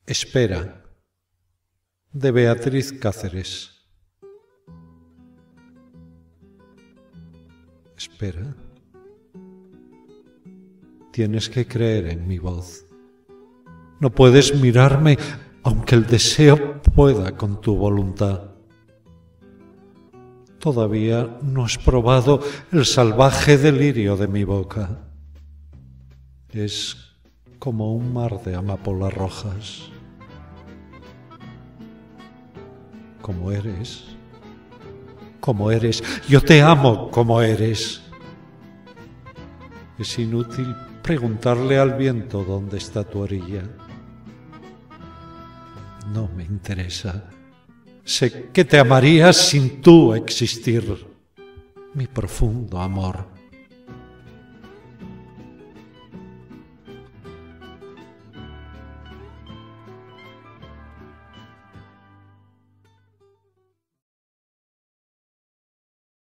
Espera, de Beatriz Cáceres. Espera. Tienes que creer en mi voz. No puedes mirarme, aunque el deseo pueda con tu voluntad. Todavía no has probado el salvaje delirio de mi boca. Es como un mar de amapolas rojas. Como eres, yo te amo como eres. Es inútil preguntarle al viento dónde está tu orilla. No me interesa. Sé que te amaría sin tú existir. Mi profundo amor